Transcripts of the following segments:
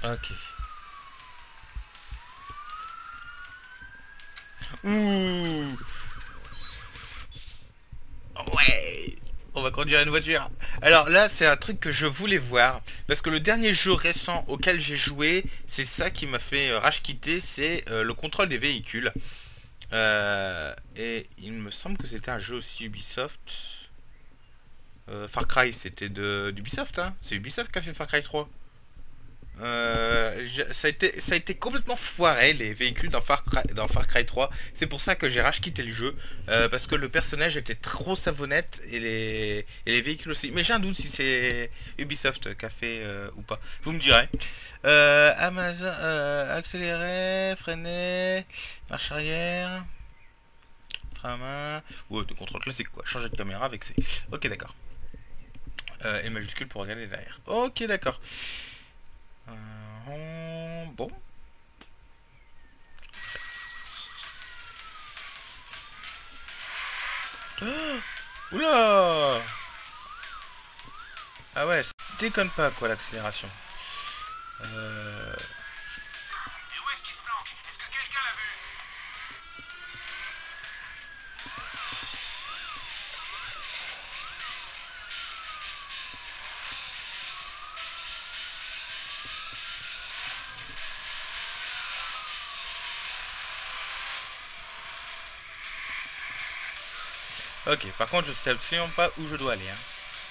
Ok. Ouh. Ouais. On va conduire une voiture. Alors là, c'est un truc que je voulais voir. Parce que le dernier jeu récent auquel j'ai joué, c'est ça qui m'a fait rage quitter, c'est le contrôle des véhicules. Et il me semble que c'était un jeu aussi Ubisoft. Far Cry, c'était d'Ubisoft, hein. C'est Ubisoft qui a fait Far Cry 3. Ça a été complètement foiré les véhicules dans Far Cry 3. C'est pour ça que j'ai rage quitté le jeu. Parce que le personnage était trop savonnette et les véhicules aussi. Mais j'ai un doute si c'est Ubisoft qui a fait ou pas. Vous me direz. Amazon, accélérer, freiner, marche arrière, frein à main. Ouais, de contrôle classique quoi. Changer de caméra avec C. Ok, d'accord. Et majuscule pour regarder derrière. Ok, d'accord. Bon. Oula. Ah ouais, ça déconne pas quoi l'accélération. Euh... Ok, par contre je sais absolument pas où je dois aller. Hein.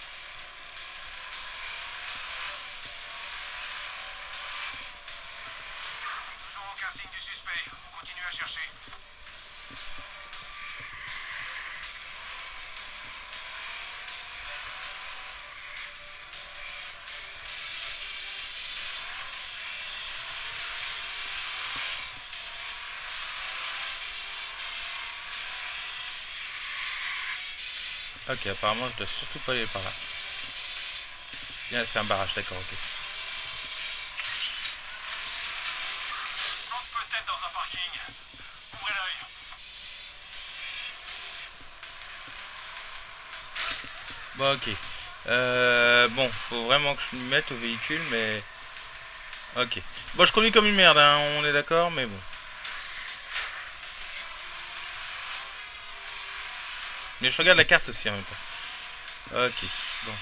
Ok, apparemment je dois surtout pas aller par là. Bien, c'est un barrage, d'accord, ok. Bon, ok. Bon, faut vraiment que je m'y mette au véhicule, mais... Ok. Bon, je conduis comme une merde, hein, on est d'accord, mais bon. Mais je regarde la carte aussi en même temps. Ok, bon.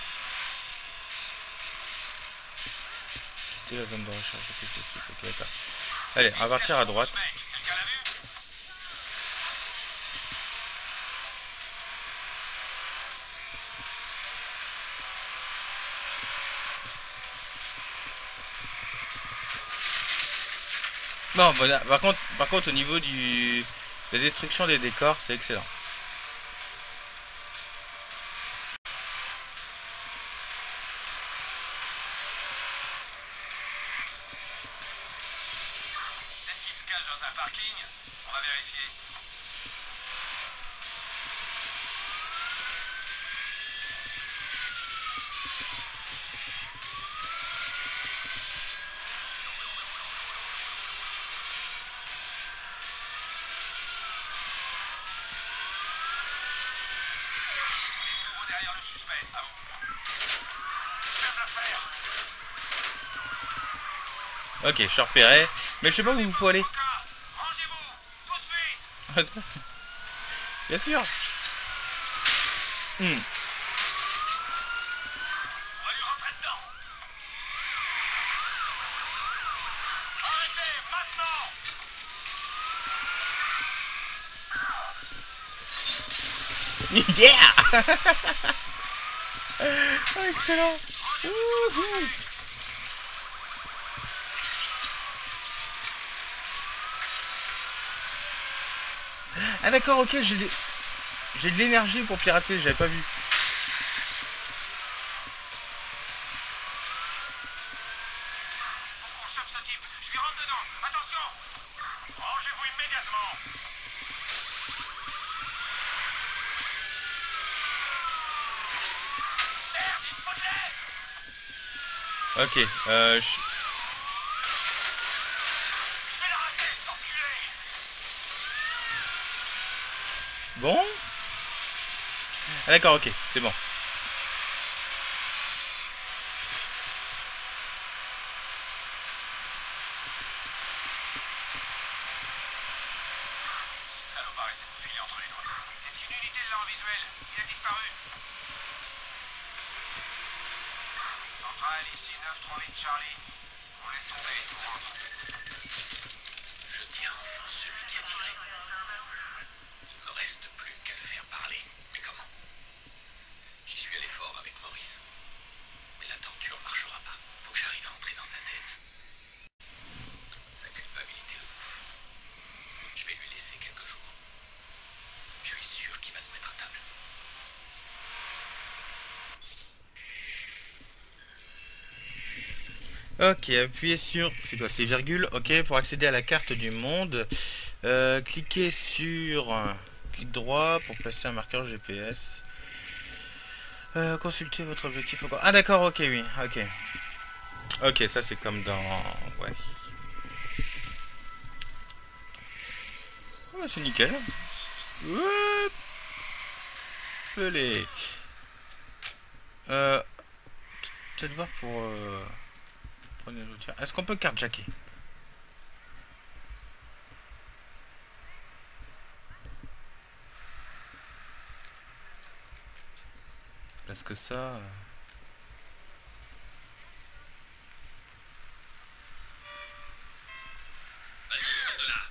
Quitter la zone de recherche, ok, d'accord. Allez, on va partir à droite. Non, bon, là, par contre, au niveau du... La destruction des décors, c'est excellent. Ok, je suis repéré. Mais je sais pas où il faut aller. Bien sûr. Hmm. Yeah. Excellent. Wouhou. Ah d'accord, ok, j'ai de l'énergie pour pirater, j'avais pas vu. Ok, bon. Ah d'accord, ok, c'est bon. visuel. Il a disparu. Centrale, ici 938 Charlie. On laisse tomber, il nous rentre. Je tiens enfin celui qui a tiré. Il me reste plus qu'à le faire parler. Mais comment? J'y suis allé fort avec Maurice. Mais la torture marchera pas. Faut que j'arrive à entrer dans sa tête. Sa culpabilité le bouffe. Je vais lui laisser quelques jours. Je suis sûr qu'il va se mettre à table. Ok, appuyez sur... C'est quoi? C'est virgule. Ok, pour accéder à la carte du monde. Cliquez sur... clic droit pour placer un marqueur GPS. Consultez votre objectif encore. Ah d'accord, ok, oui, ok. Ok, ça c'est comme dans... Ouais. Oh, c'est nickel. Oups. Pelé. Peut-être voir pour... Prenez l'autre. Est-ce qu'on peut carjacker? Parce que ça... Vas-y, sors de là.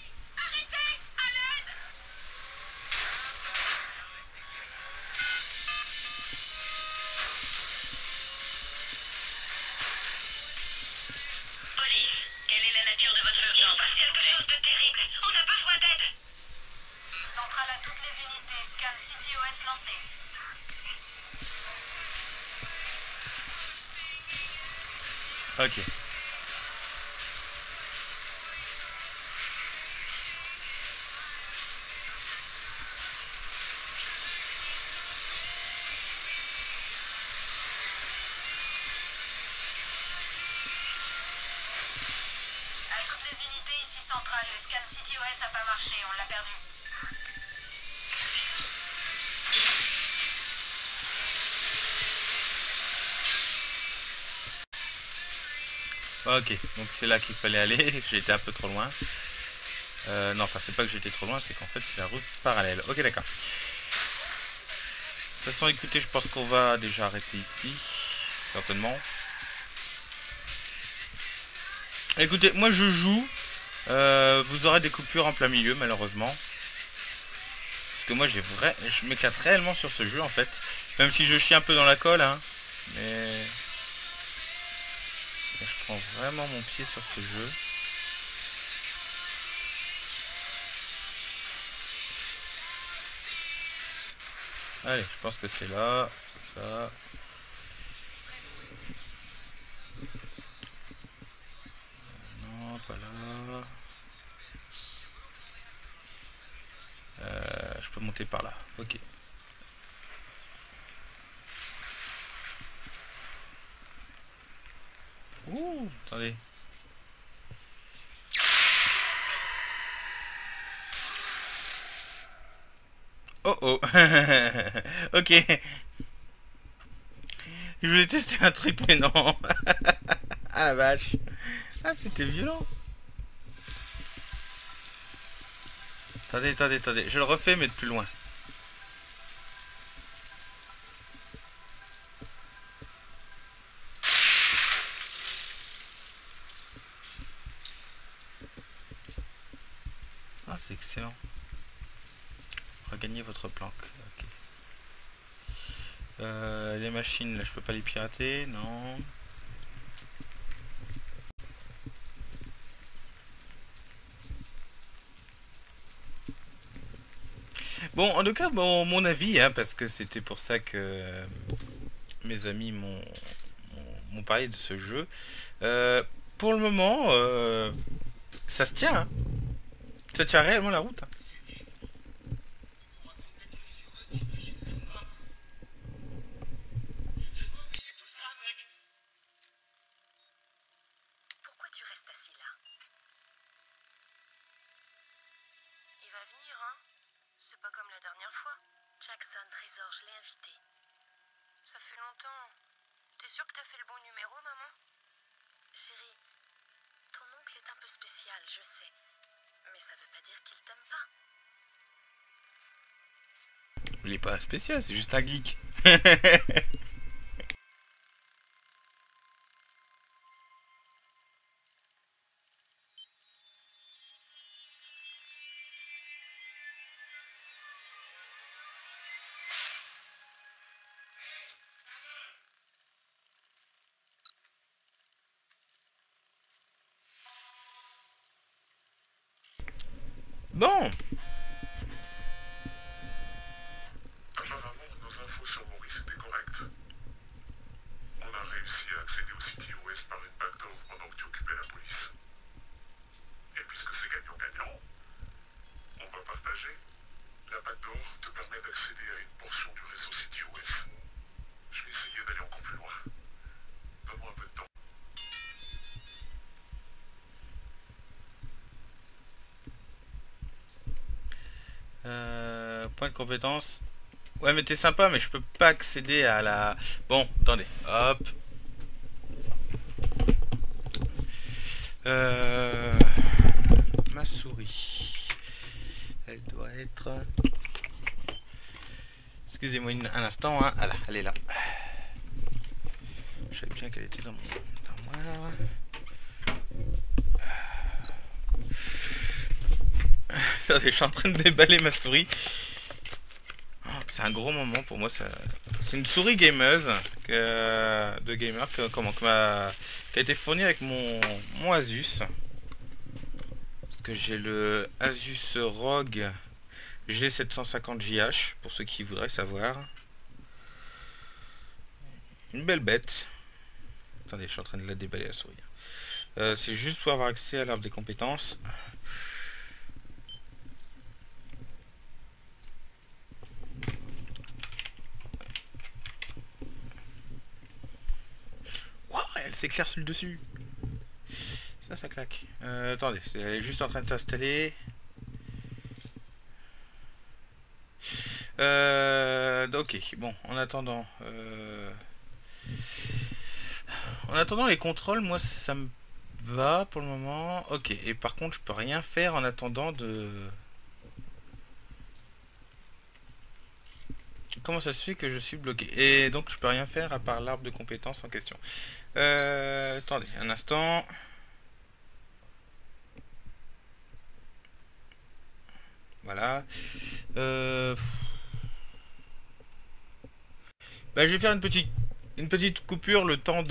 Police, quelle est la nature de votre urgence? Il se passe quelque chose de terrible. On a besoin d'aide. Centrale à toutes les unités. Scan CTOS lancé. Ok. À toutes les unités ici centrale. Le scan CTOS a pas marché. On l'a perdu. Ok, donc c'est là qu'il fallait aller. J'ai été un peu trop loin. Non, enfin c'est pas que j'étais trop loin, c'est qu'en fait c'est la route parallèle. Ok, d'accord. De toute façon, écoutez, je pense qu'on va déjà arrêter ici. Certainement. Écoutez, moi je joue. Vous aurez des coupures en plein milieu, malheureusement. Parce que moi je m'éclate réellement sur ce jeu en fait. Même si je chie un peu dans la colle, hein. Mais je prends vraiment mon pied sur ce jeu. Allez, je pense que c'est là. C'est ça. Non, pas là. Je peux monter par là. Ok. Ouh, attendez. Oh oh. Ok. Je voulais tester un truc, mais non. Ah la vache. Ah, c'était violent. Attendez, attendez, attendez. Je le refais, mais de plus loin. Ah, c'est excellent. Regagnez votre planque. Ok. Les machines, là, je peux pas les pirater, non. Bon, en tout cas, bon, mon avis, hein, parce que c'était pour ça que mes amis m'ont parlé de ce jeu. Euh, pour le moment, ça se tient, hein. Ça tient réellement la route, hein. Pourquoi tu restes assis là? Il va venir, hein? C'est pas comme la dernière fois. Jackson, Trésor, je l'ai invité. Ça fait longtemps. T'es sûre que t'as fait le bon numéro, maman? Chérie, ton oncle est un peu spécial, je sais. Mais ça veut pas dire qu'il t'aime pas. Il est pas spécial, c'est juste un geek. Bon, Apparemment, nos infos sur Maurice étaient correctes. On a réussi à accéder au City OS par une backdoor pendant que tu occupais la police. Et puisque c'est gagnant-gagnant, on va partager. La backdoor te permet d'accéder à une portion du réseau City OS. Je vais essayer d'aller encore plus loin. Donne-moi un peu de temps. point de compétence. Ouais, mais t'es sympa, mais je peux pas accéder à la... Bon, attendez, hop. Ma souris. Elle doit être... Excusez-moi un instant, hein. Ah là, elle est là. Je savais bien qu'elle était dans moi. Attendez, je suis en train de déballer ma souris. C'est un gros moment pour moi. C'est une souris gameuse de gamer qui a été fournie avec mon Asus. Parce que j'ai le Asus ROG G750JH pour ceux qui voudraient savoir. Une belle bête. Attendez, je suis en train de la déballer la souris. C'est juste pour avoir accès à l'arbre des compétences. Elle s'éclaire sur le dessus. Ça claque. Attendez, elle est juste en train de s'installer. Ok, bon, en attendant les contrôles, moi ça me va pour le moment. Ok, et par contre je peux rien faire en attendant de... Comment ça se fait que je suis bloqué? Et donc je peux rien faire à part l'arbre de compétences en question. Attendez un instant. Voilà. Bah, je vais faire une petite coupure, le temps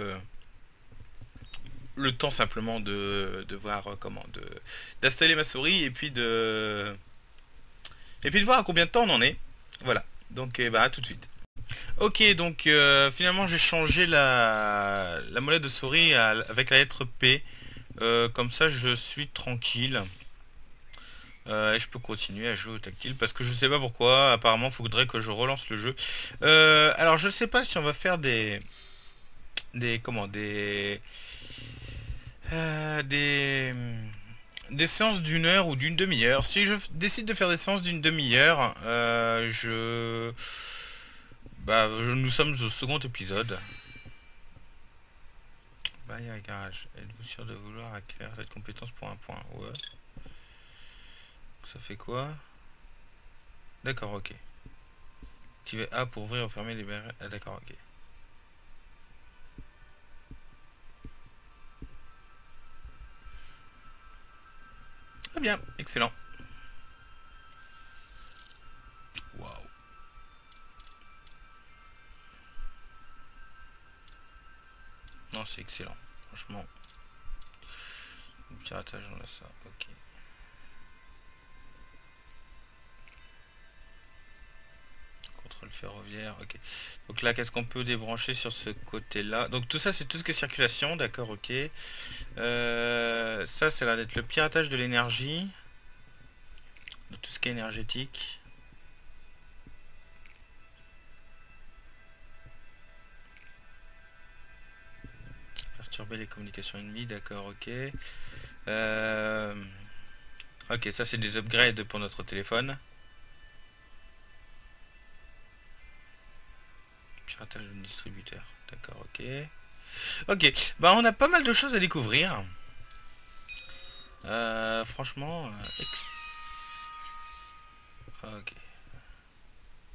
simplement de voir comment d'installer ma souris et puis de voir à combien de temps on en est. Voilà. Donc bah à tout de suite. Ok, donc finalement j'ai changé la molette de souris avec la lettre P. Comme ça je suis tranquille. Et je peux continuer à jouer au tactile parce que je sais pas pourquoi. Apparemment il faudrait que je relance le jeu. Alors je sais pas si on va faire des séances d'une heure ou d'une demi-heure. Si je décide de faire des séances d'une demi-heure, nous sommes au second épisode. Bah, il y a un garage. Êtes-vous sûr de vouloir acquérir cette compétence pour un point? Ouais. Ça fait quoi? D'accord, ok. Activez A pour ouvrir ou fermer les barrières. Ah, d'accord, ok. Très bien, excellent. Waouh. Non, c'est excellent, franchement. Le piratage, on a ça, ok. Contrôle ferroviaire, ok. Donc là, qu'est-ce qu'on peut débrancher sur ce côté-là? Donc tout ça, c'est tout ce qui est circulation, d'accord, ok. Ça, c'est là d'être le piratage de l'énergie. De tout ce qui est énergétique. Perturber les communications ennemies, d'accord, ok. Ok, ça c'est des upgrades pour notre téléphone. Piratage de distributeur, d'accord, ok. Ok, bah on a pas mal de choses à découvrir. Franchement, ok.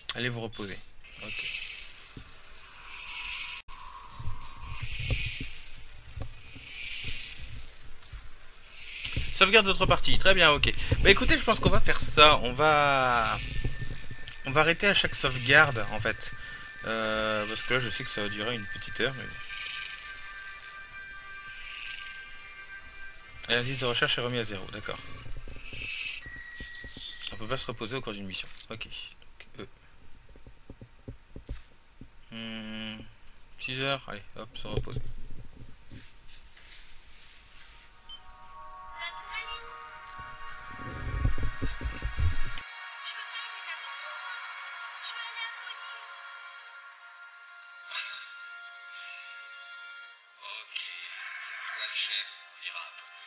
Allez vous reposer. Ok. Sauvegarde d'autres parties. Très bien, ok. Bah écoutez, je pense qu'on va faire ça. On va arrêter à chaque sauvegarde, en fait. Parce que là, je sais que ça va durer une petite heure, mais bon. Et l'indice de recherche est remis à 0, d'accord. On peut pas se reposer au cours d'une mission. Ok. Donc, 6 heures, allez, hop, se reposer. Ok, c'est toi le chef, on ira à Pony.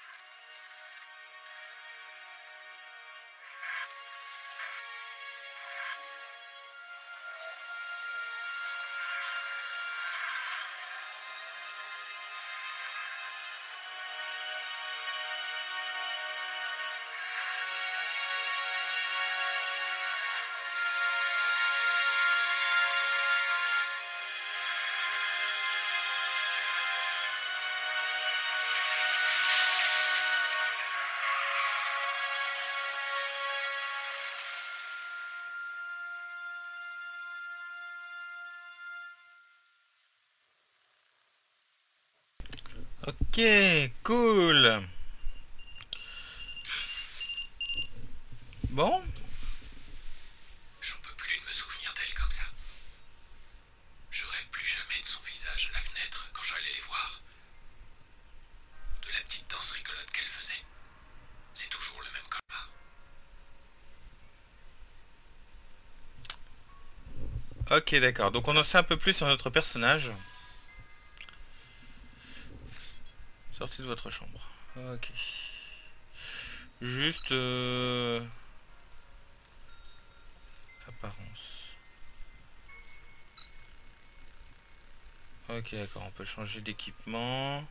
Ok, cool. Bon, J'en peux plus de me souvenir d'elle comme ça. Je rêve plus jamais de son visage à la fenêtre quand j'allais les voir. De la petite danse rigolote qu'elle faisait. C'est toujours le même connard. ok, d'accord. Donc on en sait un peu plus sur notre personnage. Sortez de votre chambre. Ok. Juste... apparence. Ok, d'accord. On peut changer d'équipement.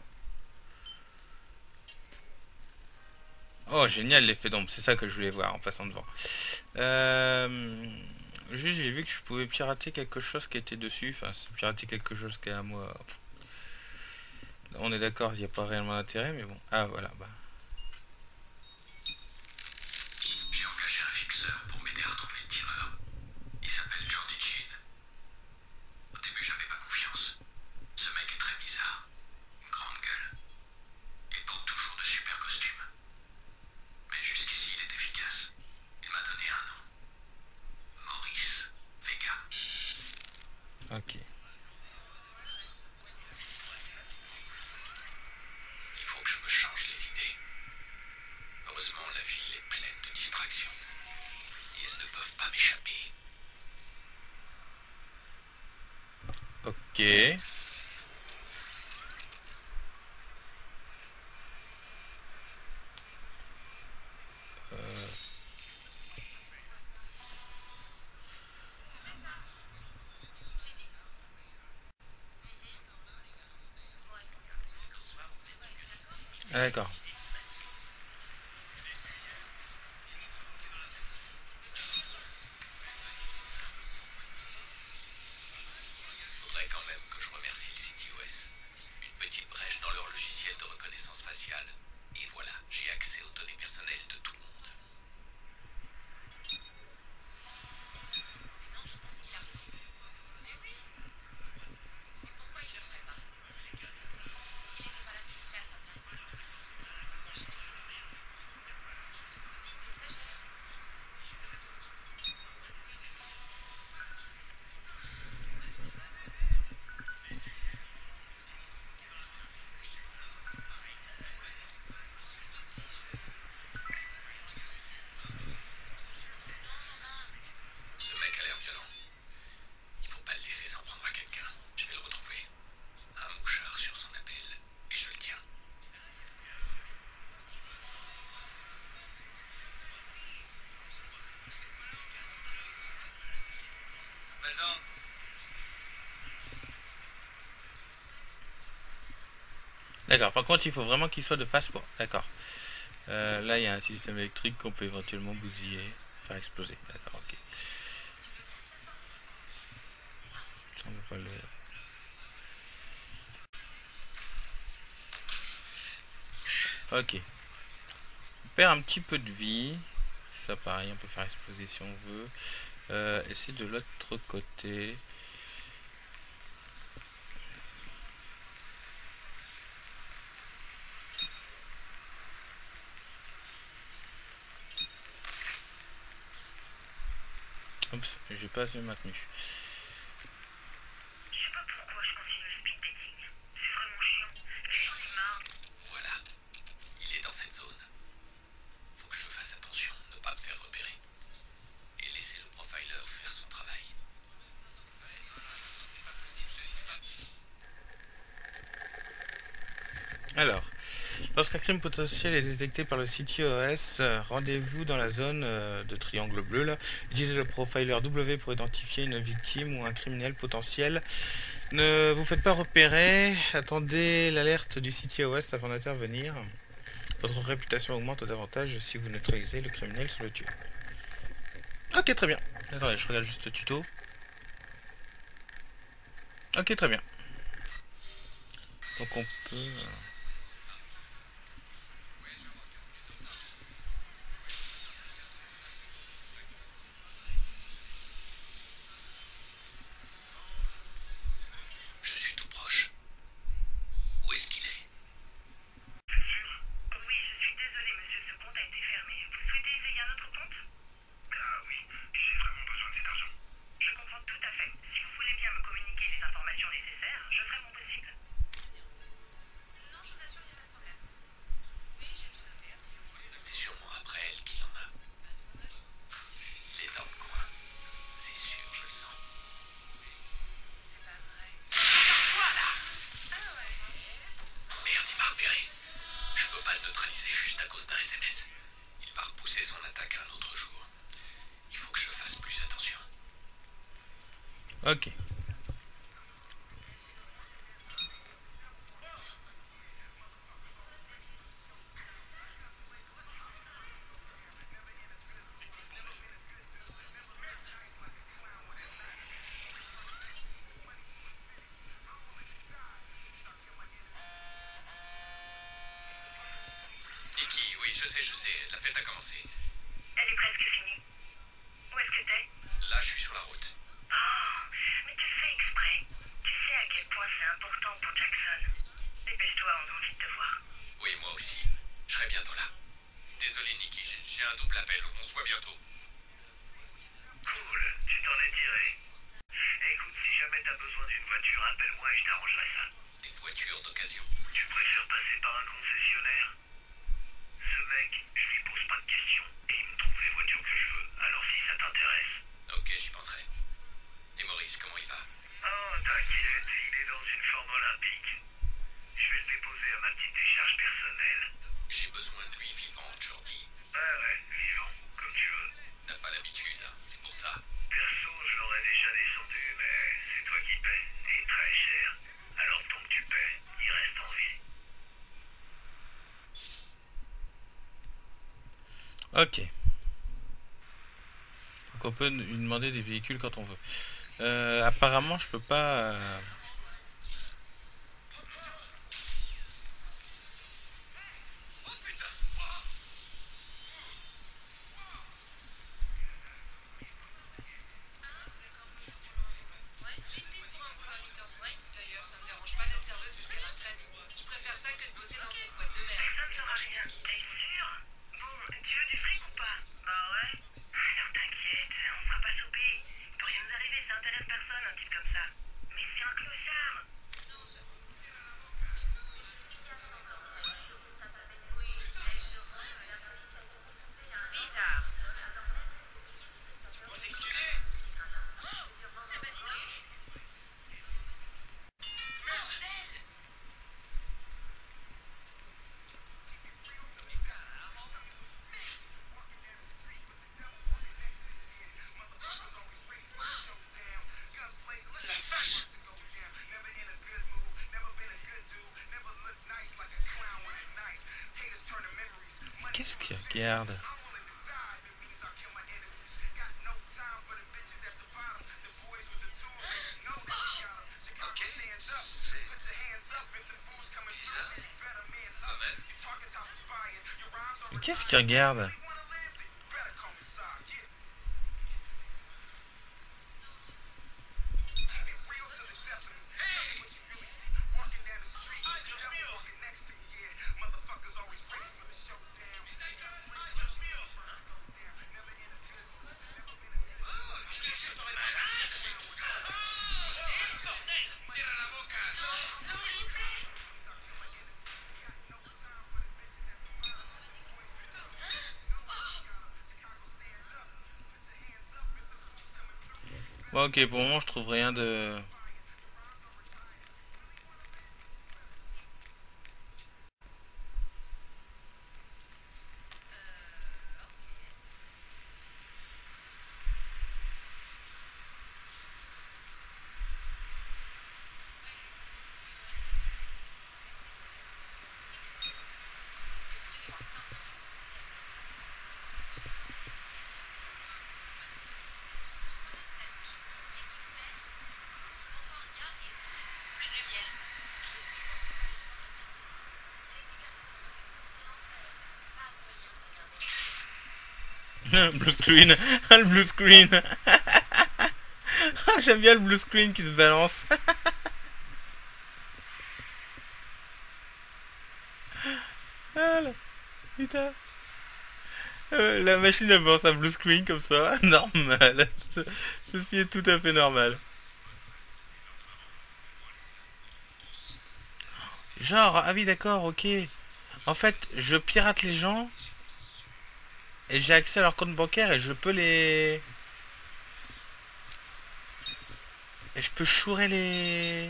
Oh, génial l'effet d'ombre. C'est ça que je voulais voir en passant devant. Juste, j'ai vu que je pouvais pirater quelque chose qui était dessus. Enfin, pirater quelque chose qui est à moi. On est d'accord, il n'y a pas réellement d'intérêt, mais bon. Ah, voilà, bah. J'ai engagé un fixeur pour m'aider à retrouver le tireur. Il s'appelle Jordi Jean. Au début, j'avais pas confiance. Ce mec est très bizarre. Une grande gueule. Il porte toujours de super costumes. Mais jusqu'ici, il est efficace. Il m'a donné un nom. Maurice Vega. Ok. Il faut que je me change les idées. Heureusement, la ville est pleine de distractions. Et elles ne peuvent pas m'échapper. Ok. Ah, d'accord. Faudrait quand même que je remercie le CityOS. Une petite brèche dans leur logiciel de reconnaissance faciale. Et voilà, j'ai accès aux données personnelles de tout le monde. Non, je pense qu'il a raison. Mais oui. Et pourquoi il le ferait pas? S'il n'était pas là, tu le ferais à sa place. T'exagères. Je dis, t'exagères. Ce mec a l'air violent. Il faut pas le laisser s'en prendre à quelqu'un. Je vais le retrouver. Un mouchard sur son appel. Et je le tiens. D'accord, par contre, il faut vraiment qu'il soit de face pour... D'accord. Là, il y a un système électrique qu'on peut éventuellement bousiller, faire exploser. D'accord, ok. quoi le... Ok. On perd un petit peu de vie. Ça pareil, on peut faire exploser si on veut. Et c'est de l'autre côté. Oups, j'ai pas assez maintenu. Je sais pas pourquoi je continue le speed dating. C'est vraiment chiant. J'en ai marre. Voilà. Il est dans cette zone. Faut que je fasse attention, ne pas me faire repérer. Et laisser le profiler faire son travail. Alors, lorsqu'un crime potentiel est détecté par le CTOS, rendez-vous dans la zone de triangle bleu là. Utilisez le profiler W pour identifier une victime ou un criminel potentiel. Ne vous faites pas repérer, attendez l'alerte du CTOS avant d'intervenir. Votre réputation augmente davantage si vous neutralisez le criminel sur le tueur. Ok, très bien. Attendez, je regarde juste le tuto. Ok, très bien. Donc on peut... Je suis tout proche. Où est-ce qu'il est? Oui, je suis désolée, monsieur, ce compte a été fermé. Vous souhaitez essayer un autre compte? Ah oui, j'ai vraiment besoin de cet argent. Je comprends tout à fait. Si vous voulez bien me communiquer les informations nécessaires, je ferai mon possible. Non, je vous assure, il n'y a pas de problème. Oui, j'ai tout noté. C'est sûrement après elle qu'il en a. Il est dans le coin. C'est sûr, je le sens. C'est pas vrai. Merde, il m'a repéré. Je peux pas le neutraliser juste à cause d'un SMS. Il va repousser son attaque à un autre jour. Il faut que je fasse plus attention. Ok. Nikki, oui, je sais, la fête a commencé. Elle est presque finie. Où est-ce que t'es? Là, je suis sur la route. Oh, mais tu fais exprès. Tu sais à quel point c'est important pour Jackson. Dépêche-toi, on a envie de te voir. Oui, moi aussi. Je serai bientôt là. Désolé, Nikki, j'ai un double appel. On se voit bientôt. Cool, tu t'en es tiré. Écoute, si jamais t'as besoin d'une voiture, appelle-moi et je t'arrangerai ça. Des voitures d'occasion. Tu préfères passer par un concessionnaire? Ce mec, je lui pose pas de questions et il me trouve les voitures que je veux. Alors si ça t'intéresse. Ok, j'y penserai. Et Maurice, comment il va? Oh, t'inquiète, il est dans une forme olympique. Je vais le déposer à ma petite décharge personnelle. J'ai besoin de lui vivant, Jordi. Ouais, vivant, comme tu veux. T'as pas l'habitude, hein, c'est pour ça. Perso, je l'aurais déjà descendu, mais c'est toi qui paies. Et très cher. Alors tant que tu paies, il reste en vie. Ok. Donc on peut lui demander des véhicules quand on veut. Apparemment je peux pas... Ouais, j'ai une piste pour un boulot à mi-temps. Ouais, d'ailleurs, ça me dérange pas d'être serveuse jusqu'à la retraite. Je préfère ça que de bosser dans cette boîte de merde. Personne ne saura rien. T'es sûr? Bon, tu veux du fric ou pas? Bah ouais. Alors t'inquiète, on fera pas souper. Il peut rien nous arriver, ça intéresse personne, un type comme ça. Mais c'est un clochard. Non, ça va. Bizarre. Tu peux t'excuser? Eh ben dis donc. La vache! Qu'est-ce qu'il regarde? qui regarde. Bon, ok, pour le moment je trouve rien de... Blue screen, le blue screen. Ah, j'aime bien le blue screen qui se balance. Ah là, putain. La machine elle balance un blue screen comme ça, normal. Ceci est tout à fait normal. Genre, ah oui d'accord, ok. En fait, je pirate les gens et j'ai accès à leur compte bancaire et je peux les... Et je peux chourer les...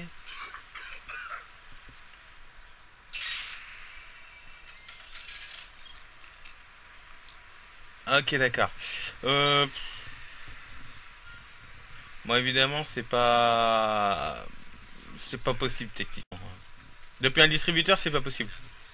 Ok d'accord. Bon évidemment c'est pas... C'est pas possible techniquement. Depuis un distributeur c'est pas possible.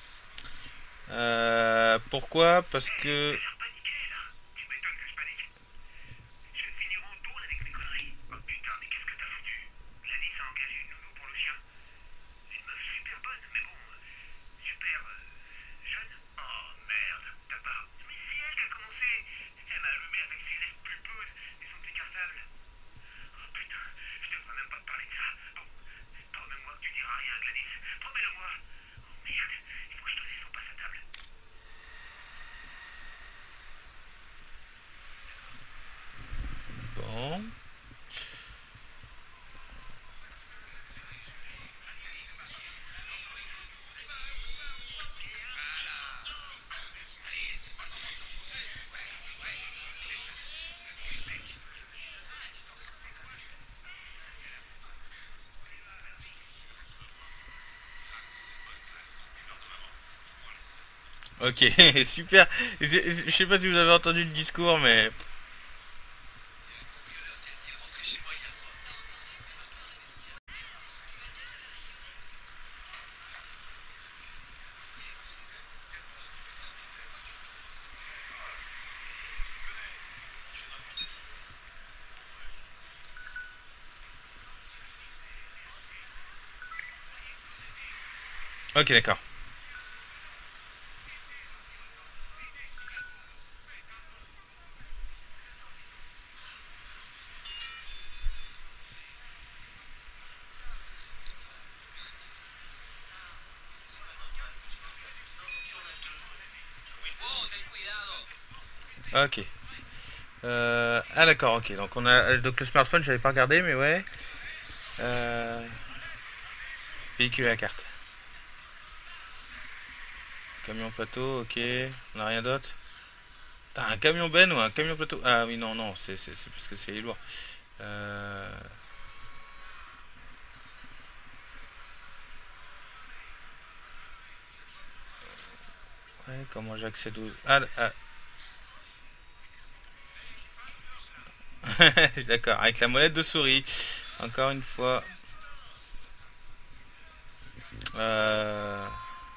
Pourquoi? Parce que... Faire paniquer là. Tu m'étonnes que je panique. Je vais finir en tourne avec mes conneries. Oh putain, mais qu'est-ce que t'as foutu? Gladys a engagé une nounou pour le chien. Une meuf super bonne, mais bon, super jeune. Oh merde, t'as pas. Mais c'est elle qui a commencé. Elle m'a allumé avec ses lèvres pulpeuses et son petit cartable. Oh putain, je devrais même pas te parler de ça. Bon, promets-moi que tu diras rien à Gladys. Promets-le-moi. Oh merde, il faut que je te laisse, on passe à table. Bon... Ok, super. Je sais pas si vous avez entendu le discours, mais... Ok, d'accord. Ok. Ah d'accord, ok. Donc on a donc le smartphone, j'avais pas regardé, mais ouais. Euh, Véhicule à la carte. Camion plateau, ok. On a rien d'autre. T'as un camion ben ou un camion plateau? Ah oui, non, non, c'est parce que c'est lourd. Euh... Ouais, comment j'accède au... Ah, ah. D'accord, avec la molette de souris. Encore une fois. Euh...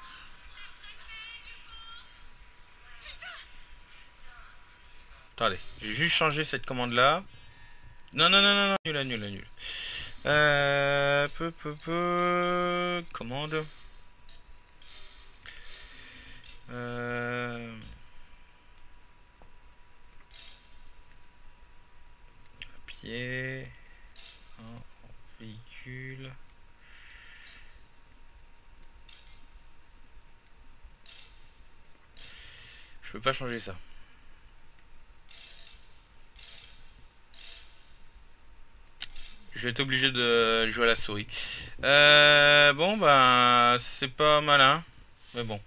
Attendez, j'ai juste changé cette commande là. Non, non, non, non, non, nul, nul, nul. Commande. modifier. Véhicule. Je peux pas changer ça. Je vais être obligé de jouer à la souris. Bon bah c'est pas malin. Mais bon.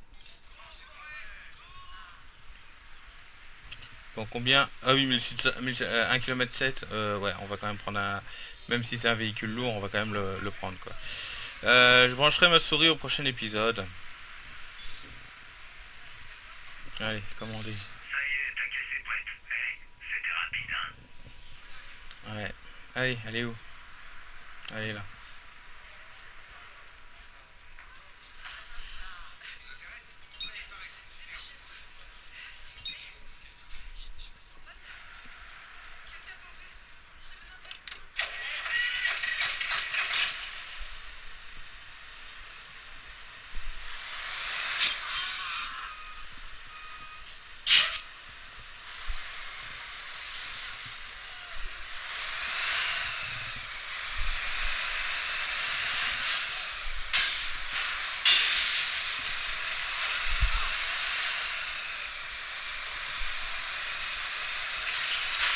Bon combien? Ah oui 1 km 7. Ouais on va quand même prendre un. Même si c'est un véhicule lourd on va quand même le prendre quoi. Je brancherai ma souris au prochain épisode. Allez commandez. Ça y est, ta caisse est prête. Hé, c'était rapide, hein. Ouais. Allez, elle est où? Allez là.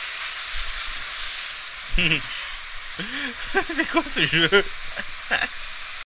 C'est quoi ce jeu?